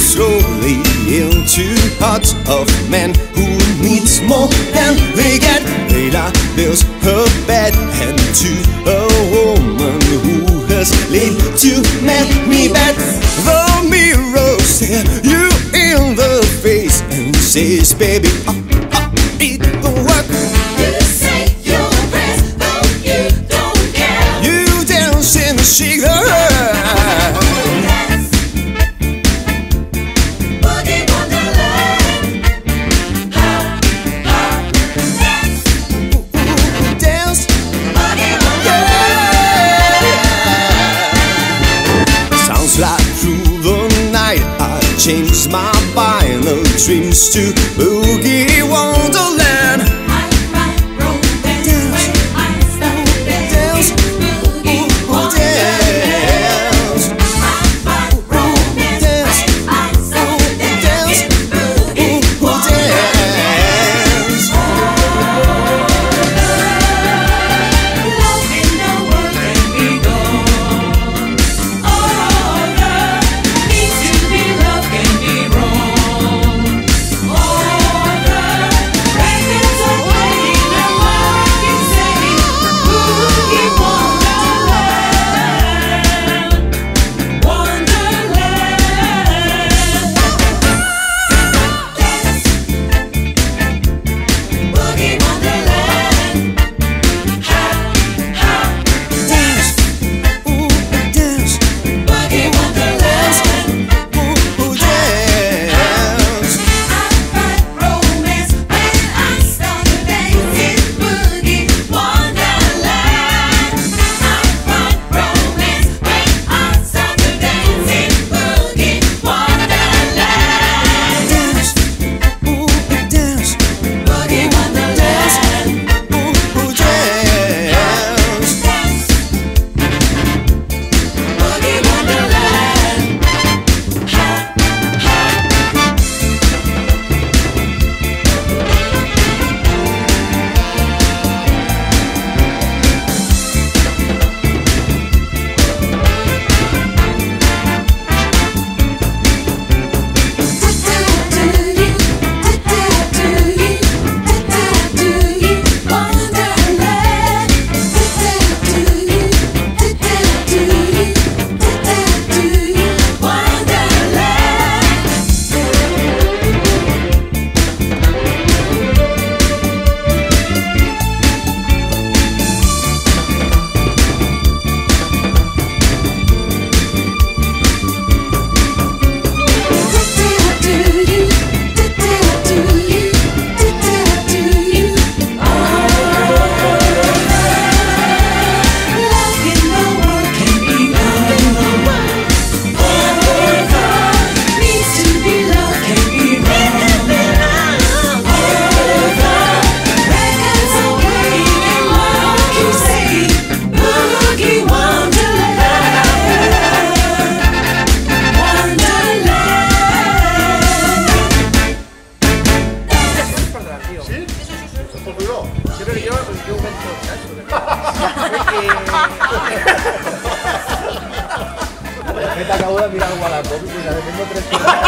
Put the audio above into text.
slowly into hearts of men who needs more than they get. Layla builds her bed, and to a woman who has laid too many beds, the mirror stares you in the face and says, baby, it don't work. You say your prayers, though you don't care. You dance and shake the earth. Boogie Wonderland. Dance. Boogie Wonderland. Sounds like through the night I changed my final dreams to Boogie Wonderland. I write romance when I start dancing. Boogie Wonderland. I write romance when I start dancing. Boogie Wonderland. Love in the world can be gone. All the needs to be loved can be wrong. All the records are playing and what can say Boogie Wonderland. Wonderland. Boogie Wonderland. Dance. Ooh, dance. Boogie Wonderland. Ooh, dance. I write romance when I start dancing. Boogie Wonderland. I write romance when I start dancing. Boogie Wonderland. Dance. Ooh, dance. Boogie Wonderland. Ooh, dance. Boogie Wonderland. Me te acabo de mirar igual a la cómica, tengo 3